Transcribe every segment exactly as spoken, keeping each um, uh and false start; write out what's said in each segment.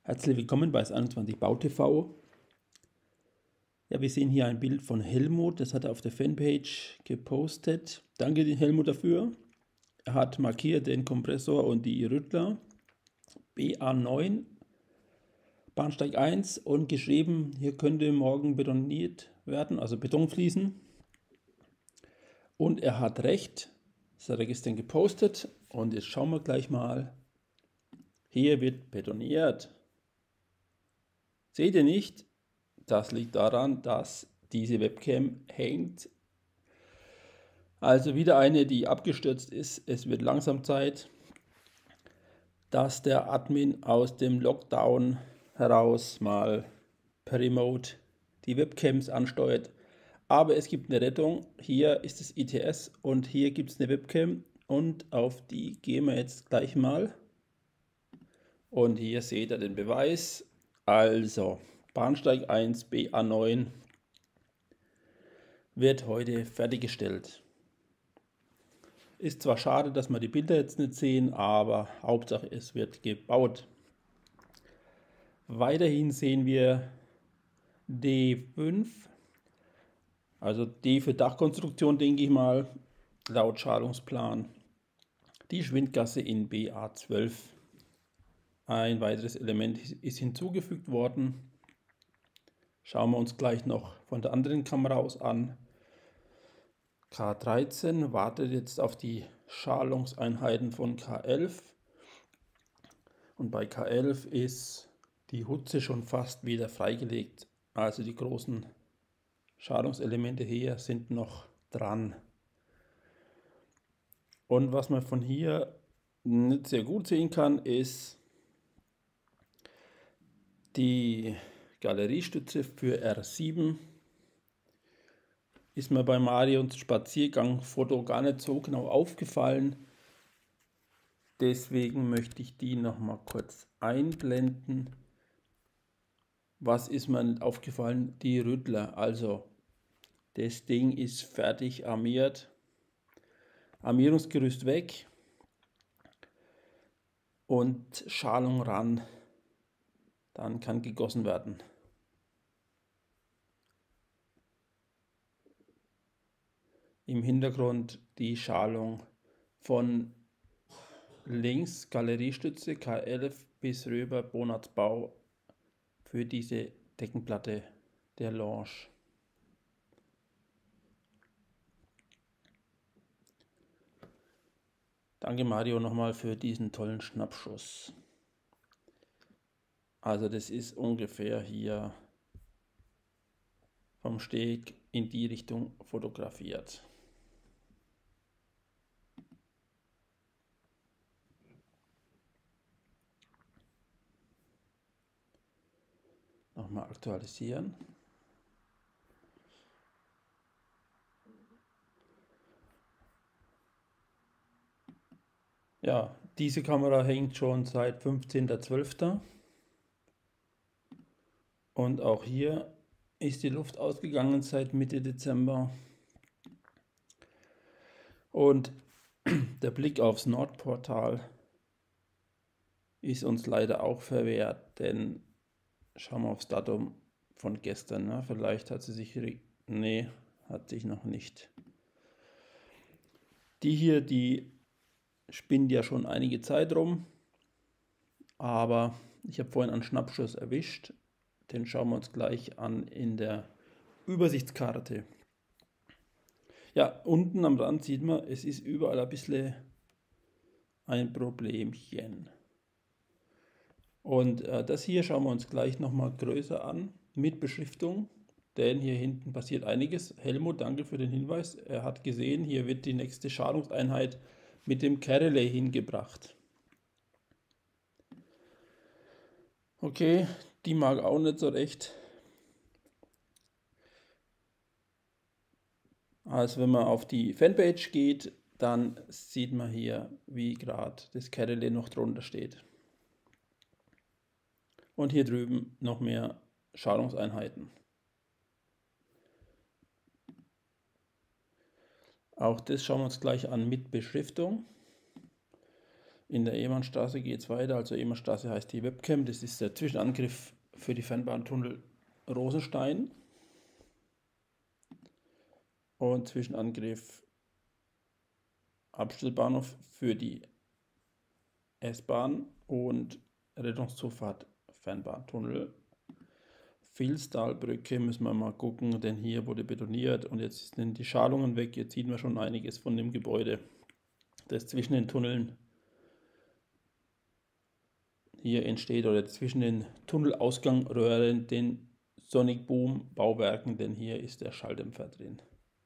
Herzlich willkommen bei S einundzwanzig Bau T V. Ja, wir sehen hier ein Bild von Helmut, das hat er auf der Fanpage gepostet. Danke Helmut dafür. Er hat markiert den Kompressor und die Rüttler B A neun, Bahnsteig eins und geschrieben, hier könnte morgen betoniert werden, also Beton fließen. Und er hat recht, das hat er gestern gepostet und jetzt schauen wir gleich mal. Hier wird betoniert. Seht ihr nicht? Das liegt daran, dass diese Webcam hängt. Also wieder eine, die abgestürzt ist. Es wird langsam Zeit, dass der Admin aus dem Lockdown heraus mal per Remote die Webcams ansteuert. Aber es gibt eine Rettung. Hier ist das I T S und hier gibt es eine Webcam und auf die gehen wir jetzt gleich mal. Und hier seht ihr den Beweis. Also Bahnsteig eins B A neun wird heute fertiggestellt. Ist zwar schade, dass wir die Bilder jetzt nicht sehen, aber Hauptsache es wird gebaut. Weiterhin sehen wir D fünf, also D für Dachkonstruktion, denke ich mal, laut Schalungsplan. Die Schwindgasse in B A zwölf. Ein weiteres Element ist hinzugefügt worden. Schauen wir uns gleich noch von der anderen Kamera aus an. K dreizehn wartet jetzt auf die Schalungseinheiten von K elf. Und bei K elf ist die Hutze schon fast wieder freigelegt. Also die großen Schalungselemente hier sind noch dran. Und was man von hier nicht sehr gut sehen kann, ist die Galeriestütze für R sieben. Ist mir bei Marions Spaziergang-Foto gar nicht so genau aufgefallen. Deswegen möchte ich die noch mal kurz einblenden. Was ist mir nicht aufgefallen? Die Rüttler. Also das Ding ist fertig armiert. Armierungsgerüst weg. Und Schalung ran. Dann kann gegossen werden. Im Hintergrund die Schalung von links Galeriestütze K elf bis rüber Bonards Bau für diese Deckenplatte der Lounge. Danke Mario nochmal für diesen tollen Schnappschuss. Also das ist ungefähr hier vom Steg in die Richtung fotografiert. Nochmal aktualisieren. Ja, diese Kamera hängt schon seit fünfzehnten zwölften Und auch hier ist die Luft ausgegangen seit Mitte Dezember. Und der Blick aufs Nordportal ist uns leider auch verwehrt, denn schauen wir aufs Datum von gestern. Ne? Vielleicht hat sie sich... Nee, hat sich noch nicht. Die hier, die spinnt ja schon einige Zeit rum. Aber ich habe vorhin einen Schnappschuss erwischt. Den schauen wir uns gleich an in der Übersichtskarte. Ja, unten am Rand sieht man, es ist überall ein bisschen ein Problemchen. Und äh, das hier schauen wir uns gleich nochmal größer an, mit Beschriftung, denn hier hinten passiert einiges. Helmut, danke für den Hinweis. Er hat gesehen, hier wird die nächste Schalungseinheit mit dem Carrelay hingebracht. Okay, die mag auch nicht so recht. Also wenn man auf die Fanpage geht, dann sieht man hier, wie gerade das Carrelay noch drunter steht. Und hier drüben noch mehr Schalungseinheiten. Auch das schauen wir uns gleich an mit Beschriftung. In der Ehmannstraße geht es weiter, also Ehmannstraße heißt die Webcam, das ist der Zwischenangriff für die Fernbahntunnel Rosenstein und Zwischenangriff Abstellbahnhof für die S-Bahn und Rettungszufahrt Fernbahntunnel. Vilstalbrücke müssen wir mal gucken, denn hier wurde betoniert und jetzt sind die Schalungen weg, jetzt sieht man schon einiges von dem Gebäude, das zwischen den Tunneln hier entsteht oder zwischen den Tunnelausgangröhren, den Sonic Boom Bauwerken, denn hier ist der Schalldämpfer drin.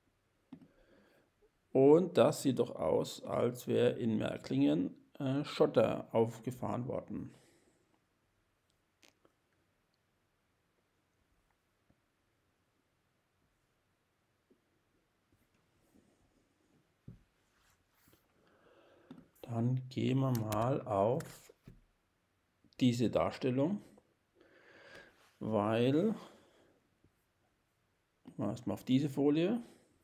Und das sieht doch aus, als wäre in Märklingen äh, Schotter aufgefahren worden. Dann gehen wir mal auf diese Darstellung, weil, erstmal auf diese Folie,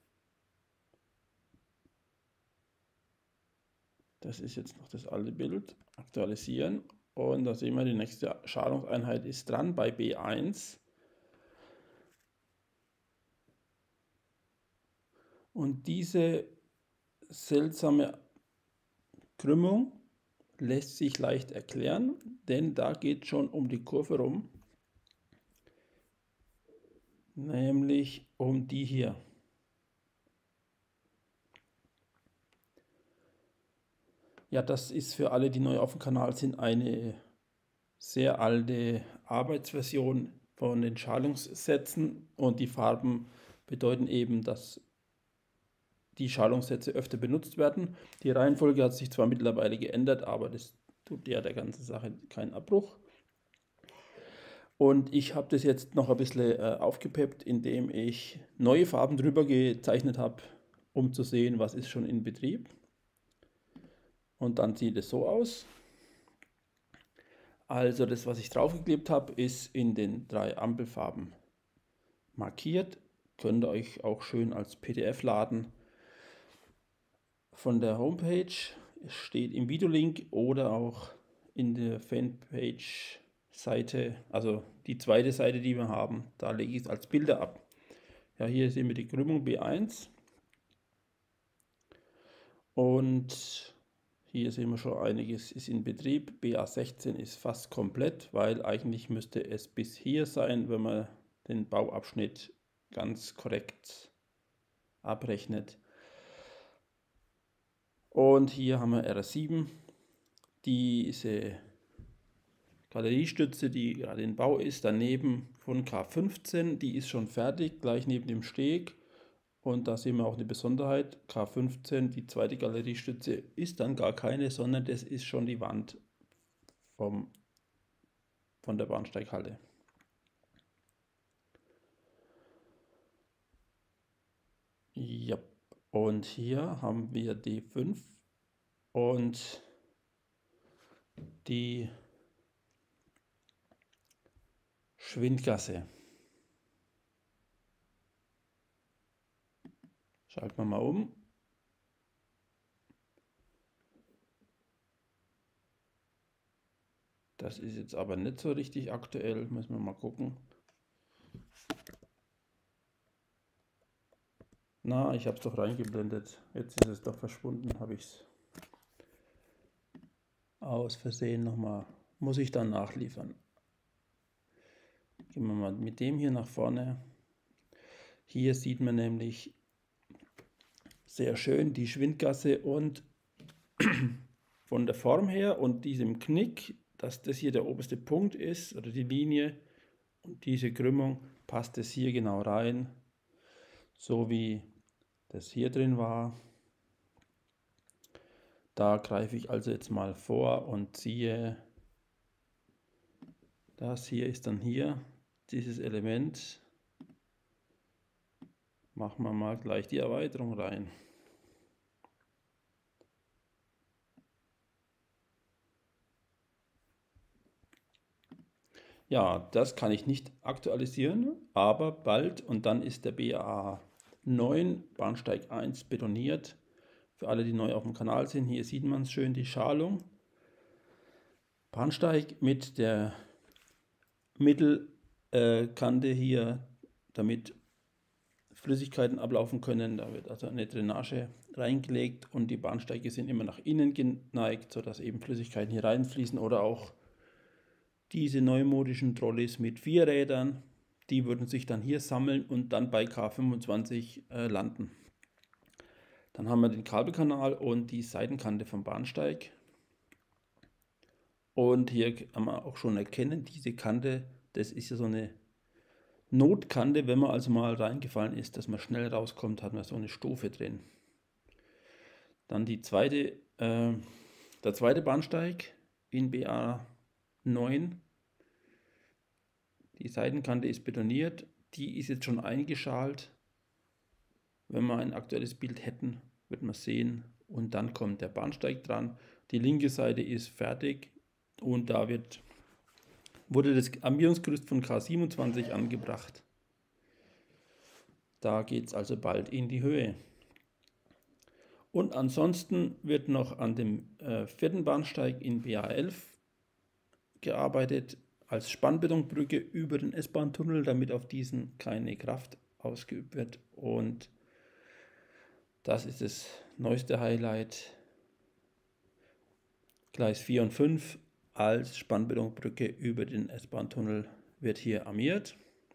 das ist jetzt noch das alte Bild, aktualisieren und da sehen wir, die nächste Schalungseinheit ist dran bei B eins. Und diese seltsame Krümmung lässt sich leicht erklären, denn da geht schon um die Kurve rum, nämlich um die hier. Ja, das ist für alle, die neu auf dem Kanal sind, eine sehr alte Arbeitsversion von den Schalungssätzen und die Farben bedeuten eben, dass die Schalungssätze öfter benutzt werden. Die Reihenfolge hat sich zwar mittlerweile geändert, aber das tut ja der ganzen Sache keinen Abbruch. Und ich habe das jetzt noch ein bisschen äh, aufgepeppt, indem ich neue Farben drüber gezeichnet habe, um zu sehen, was ist schon in Betrieb. Und dann sieht es so aus. Also das, was ich draufgeklebt habe, ist in den drei Ampelfarben markiert. Könnt ihr euch auch schön als P D F laden. Von der Homepage steht im Videolink oder auch in der Fanpage-Seite, also die zweite Seite, die wir haben, da lege ich es als Bilder ab. Ja, hier sehen wir die Krümmung B eins und hier sehen wir schon einiges ist in Betrieb. B A sechzehn ist fast komplett, weil eigentlich müsste es bis hier sein, wenn man den Bauabschnitt ganz korrekt abrechnet. Und hier haben wir R sieben, diese Galeriestütze, die gerade in Bau ist, daneben von K fünfzehn, die ist schon fertig, gleich neben dem Steg. Und da sehen wir auch eine Besonderheit, K fünfzehn, die zweite Galeriestütze, ist dann gar keine, sondern das ist schon die Wand vom, von der Bahnsteighalle. Ja. Und hier haben wir D fünf und die Schwindgasse. Schalten wir mal um. Das ist jetzt aber nicht so richtig aktuell, müssen wir mal gucken. Na, ich habe es doch reingeblendet. Jetzt ist es doch verschwunden, habe ich es aus Versehen nochmal. Muss ich dann nachliefern. Gehen wir mal mit dem hier nach vorne. Hier sieht man nämlich sehr schön die Schwindgasse und von der Form her und diesem Knick, dass das hier der oberste Punkt ist oder die Linie und diese Krümmung, passt es hier genau rein, so wie das hier drin war. Da greife ich also jetzt mal vor und ziehe, das hier ist dann hier, dieses Element, machen wir mal gleich die Erweiterung rein. Ja, das kann ich nicht aktualisieren, aber bald und dann ist der B A neun Bahnsteig eins betoniert. Für alle, die neu auf dem Kanal sind, hier sieht man es schön, die Schalung. Bahnsteig mit der Mittelkante hier, damit Flüssigkeiten ablaufen können. Da wird also eine Drainage reingelegt und die Bahnsteige sind immer nach innen geneigt, sodass eben Flüssigkeiten hier reinfließen, oder auch diese neumodischen Trolleys mit vier Rädern, die würden sich dann hier sammeln und dann bei K fünfundzwanzig äh, landen. Dann haben wir den Kabelkanal und die Seitenkante vom Bahnsteig. Und hier kann man auch schon erkennen, diese Kante, das ist ja so eine Notkante, wenn man also mal reingefallen ist, dass man schnell rauskommt, hat man so eine Stufe drin. Dann die zweite, äh, der zweite Bahnsteig in B A neun. Die Seitenkante ist betoniert, die ist jetzt schon eingeschalt. Wenn wir ein aktuelles Bild hätten, wird man sehen. Und dann kommt der Bahnsteig dran. Die linke Seite ist fertig und da wird wurde das Armierungsgerüst von K siebenundzwanzig angebracht. Da geht es also bald in die Höhe. Und ansonsten wird noch an dem äh, vierten Bahnsteig in B A elf gearbeitet, als Spannbetonbrücke über den S-Bahn-Tunnel, damit auf diesen keine Kraft ausgeübt wird. Und das ist das neueste Highlight. Gleis vier und fünf als Spannbetonbrücke über den S-Bahn-Tunnel wird hier armiert.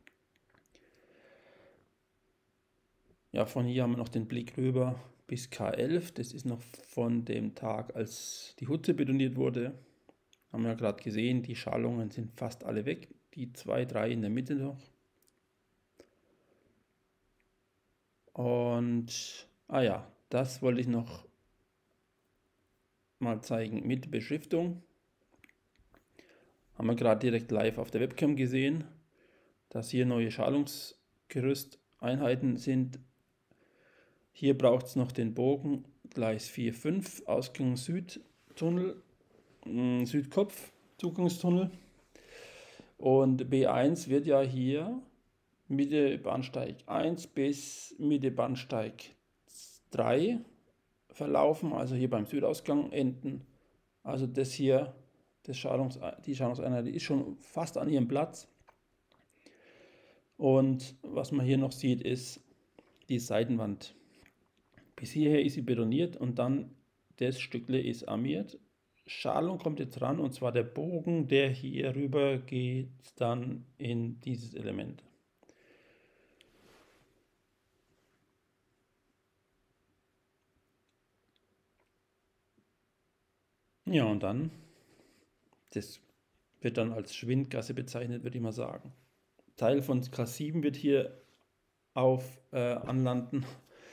Ja, von hier haben wir noch den Blick rüber bis K elf. Das ist noch von dem Tag, als die Hutze betoniert wurde. Haben wir gerade gesehen, die Schalungen sind fast alle weg. Die zwei, drei in der Mitte noch. Und, ah ja, das wollte ich noch mal zeigen mit Beschriftung. Haben wir gerade direkt live auf der Webcam gesehen, dass hier neue Schalungsgerüsteinheiten sind. Hier braucht es noch den Bogen Gleis vier fünf, Ausgang Südtunnel, äh, Südkopf, Zugangstunnel. Und B eins wird ja hier Mitte Bahnsteig eins bis Mitte Bahnsteig drei verlaufen, also hier beim Südausgang enden. Also das hier, das Schalungs, die Schalungseinheit ist schon fast an ihrem Platz. Und was man hier noch sieht, ist die Seitenwand. Bis hierher ist sie betoniert und dann das Stückle ist armiert. Schalung kommt jetzt ran, und zwar der Bogen, der hier rüber geht dann in dieses Element. Ja, und dann, das wird dann als Schwindgasse bezeichnet, würde ich mal sagen. Teil von K sieben wird hier auf äh, anlanden.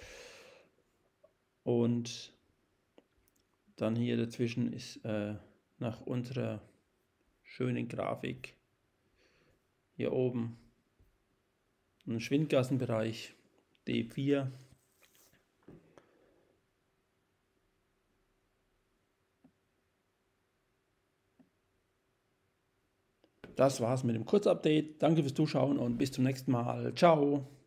Und dann hier dazwischen ist äh, nach unserer schönen Grafik hier oben ein Schwindgassenbereich D vier. Das war's mit dem Kurzupdate. Danke fürs Zuschauen und bis zum nächsten Mal. Ciao!